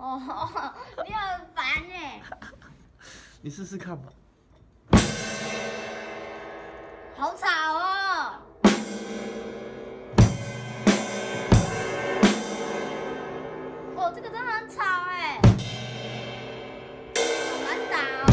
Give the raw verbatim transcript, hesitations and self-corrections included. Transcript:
哦，你很烦哎。 你试试看吧。 好吵哦！哦，这个真的很吵哎，好难打哦。